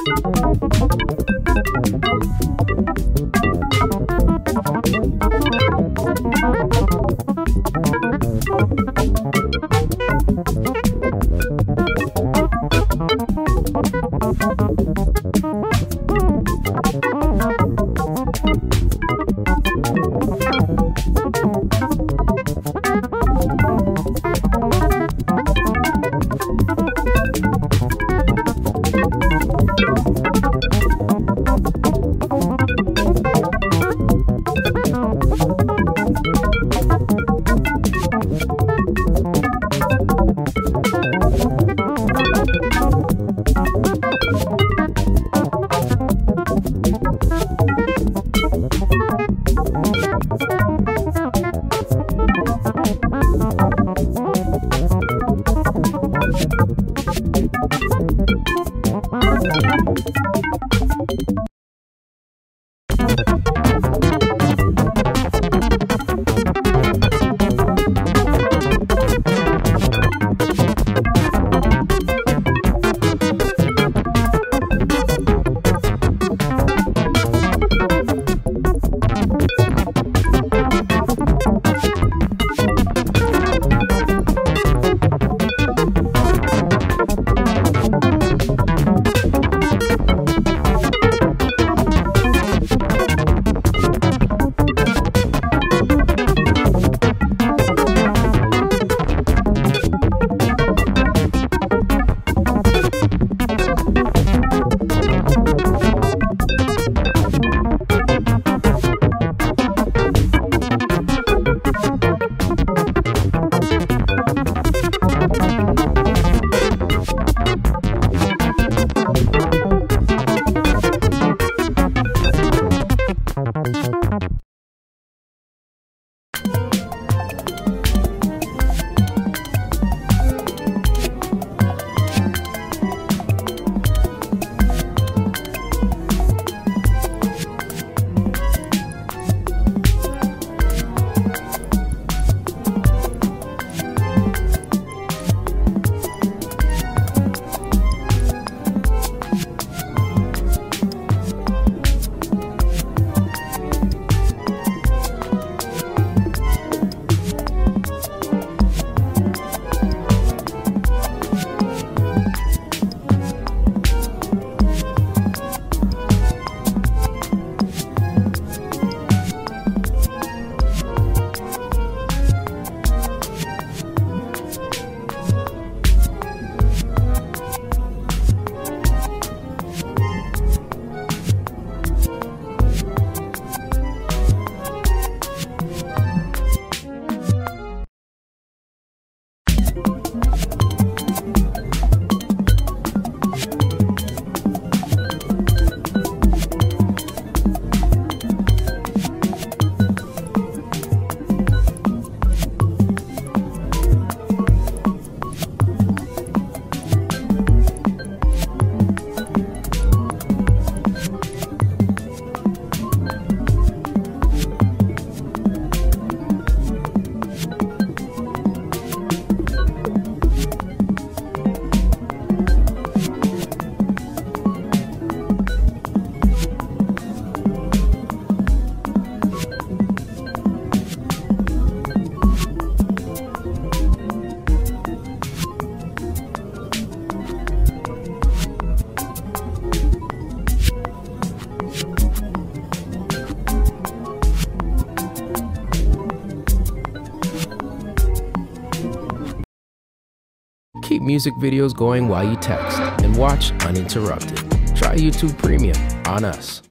Keep music videos going while you text and watch uninterrupted. Try YouTube Premium on us.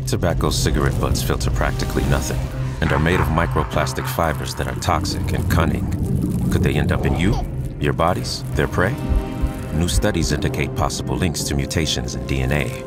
E-tobacco cigarette butts filter practically nothing and are made of microplastic fibers that are toxic and cunning. Could they end up in you, your bodies, their prey? New studies indicate possible links to mutations in DNA.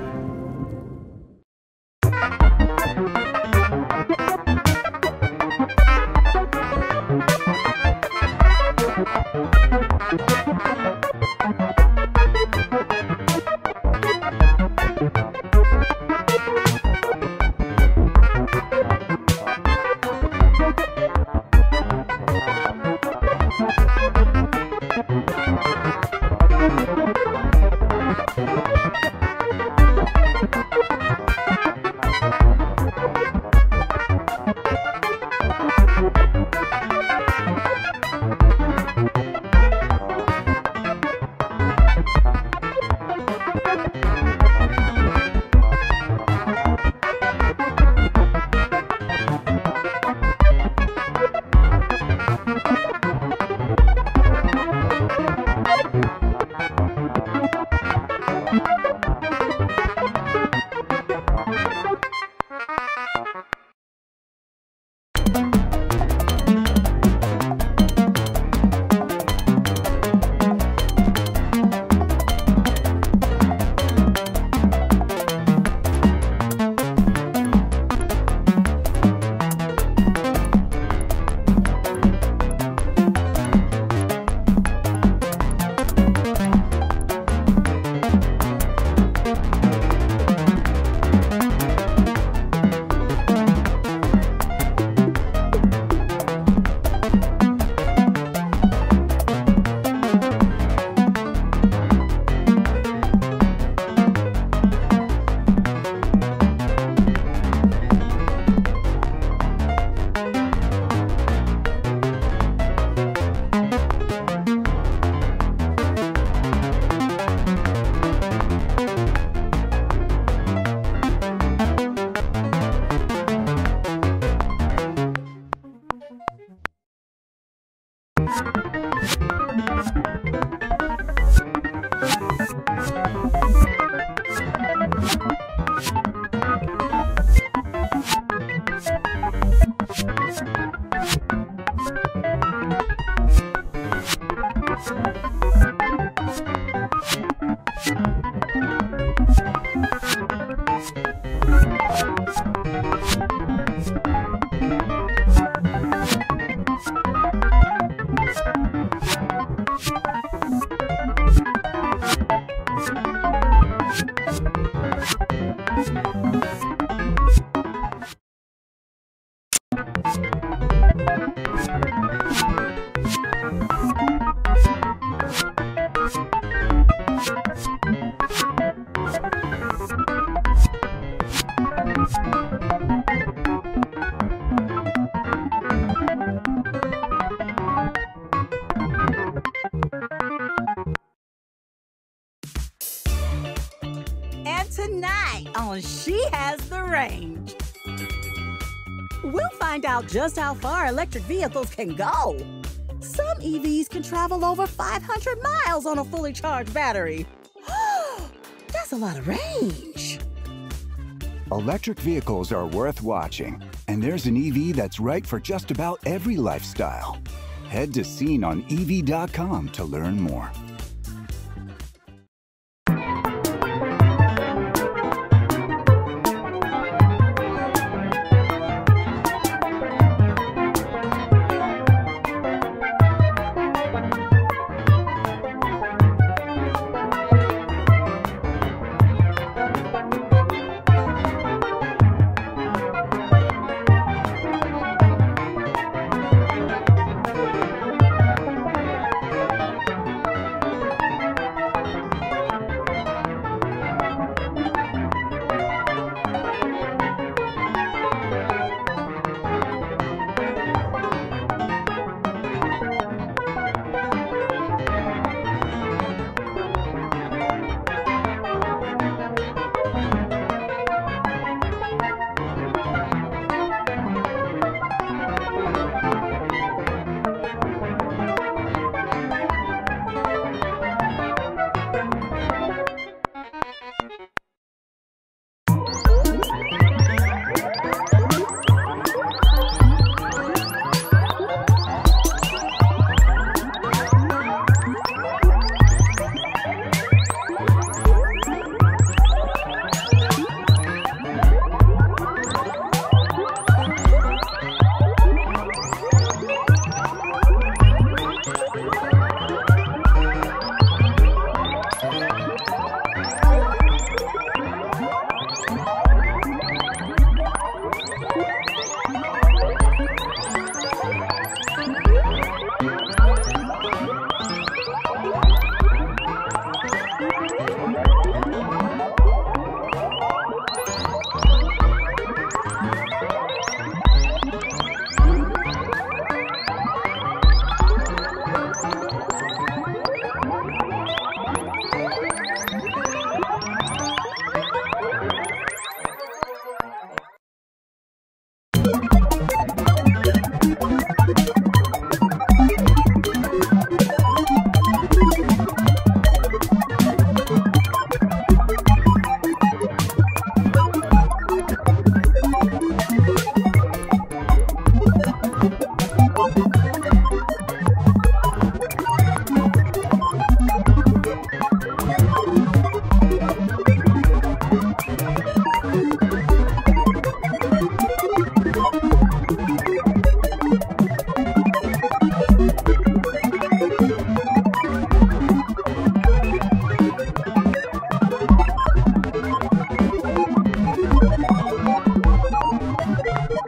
Tonight on She Has the Range, we'll find out just how far electric vehicles can go. Some EVs can travel over 500 miles on a fully charged battery. That's a lot of range. Electric vehicles are worth watching, and there's an EV that's right for just about every lifestyle. Head to SeenOnEV.com to learn more.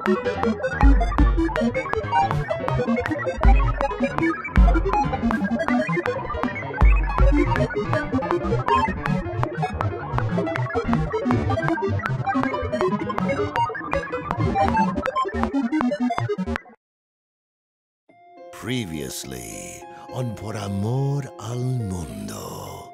Previously on Por Amor al Mundo.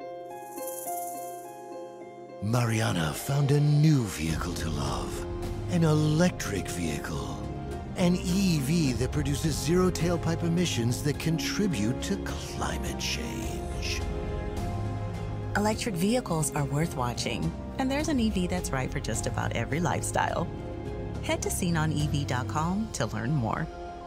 Mariana found a new vehicle to love. An electric vehicle. An EV that produces zero tailpipe emissions that contribute to climate change. Electric vehicles are worth watching, and there's an EV that's right for just about every lifestyle. Head to SeenOnEV.com to learn more.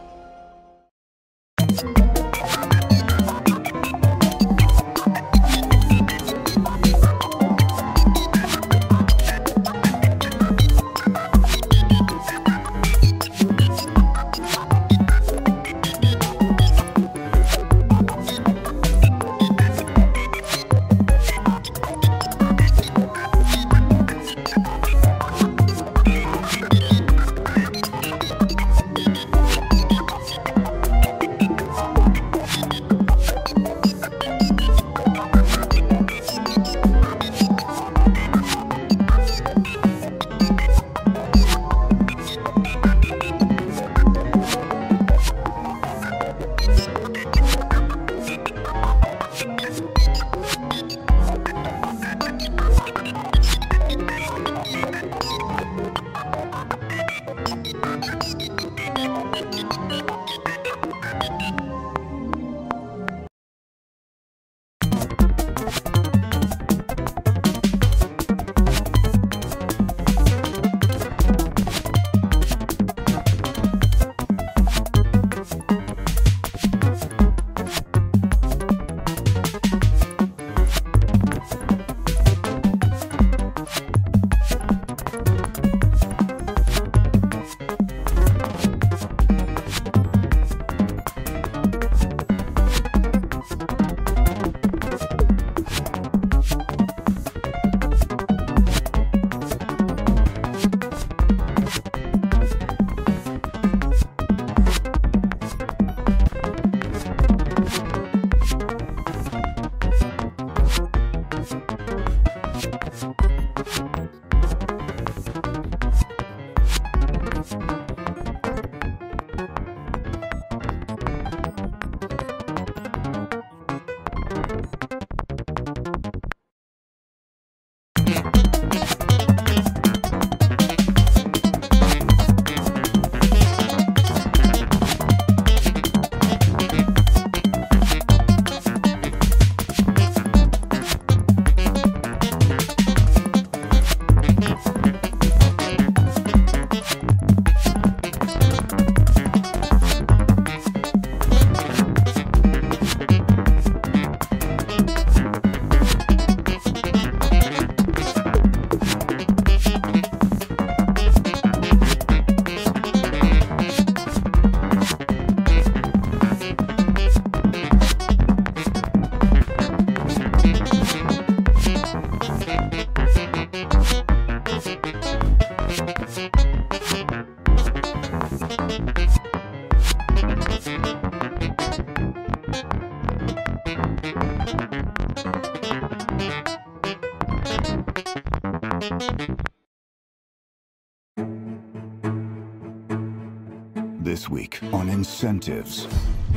This week on Incentives,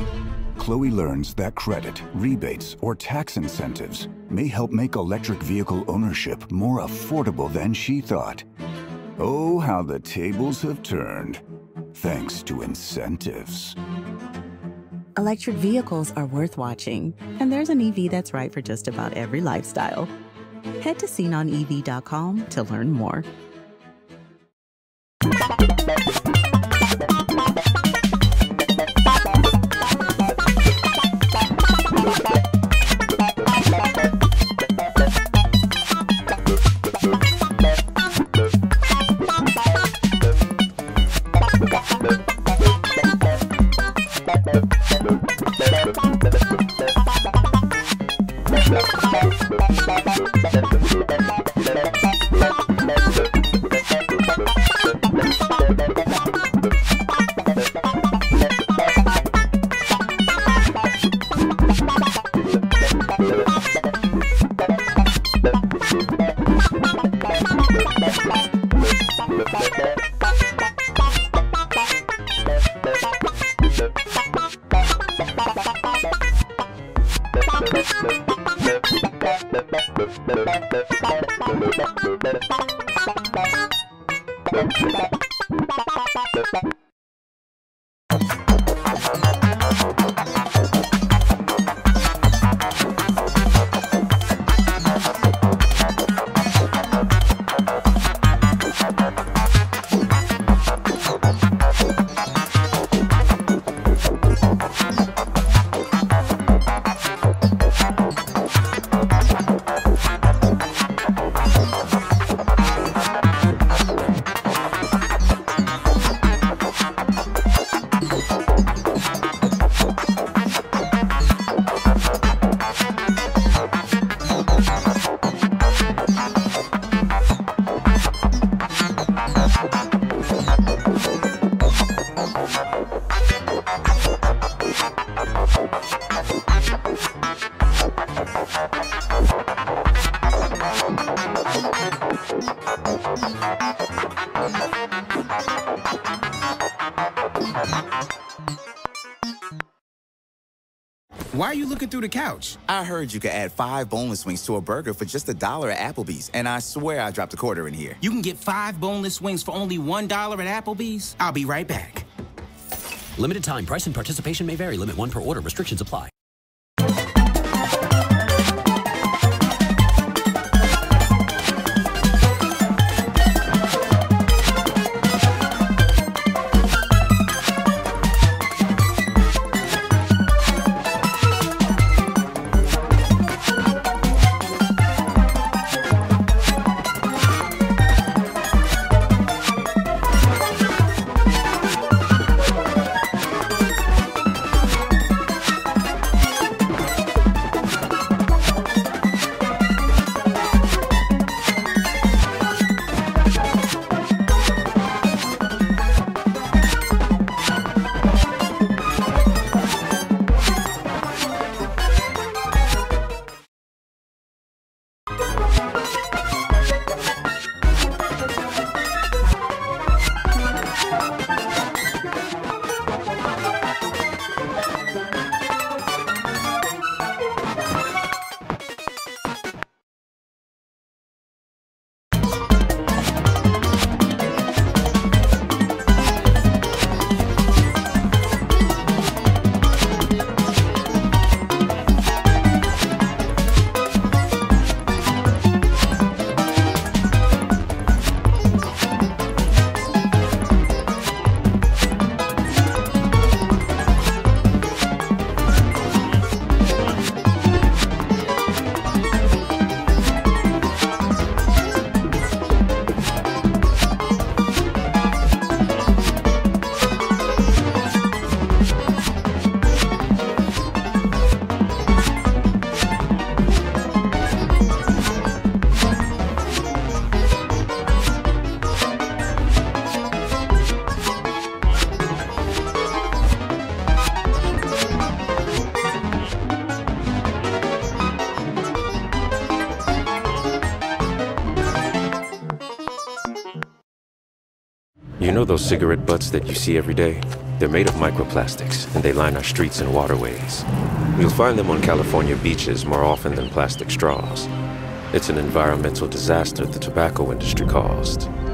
Chloe learns that credit, rebates, or tax incentives may help make electric vehicle ownership more affordable than she thought. Oh, how the tables have turned, thanks to incentives. Electric vehicles are worth watching, and there's an EV that's right for just about every lifestyle. Head to SeenOnEV.com to learn more. Why are you looking through the couch? I heard you could add 5 boneless wings to a burger for just $1 at Applebee's, and I swear I dropped a quarter in here. You can get 5 boneless wings for only $1 at Applebee's? I'll be right back. Limited time. Price and participation may vary. Limit 1 per order. Restrictions apply. You know those cigarette butts that you see every day? They're made of microplastics, and they line our streets and waterways. You'll find them on California beaches more often than plastic straws. It's an environmental disaster the tobacco industry caused.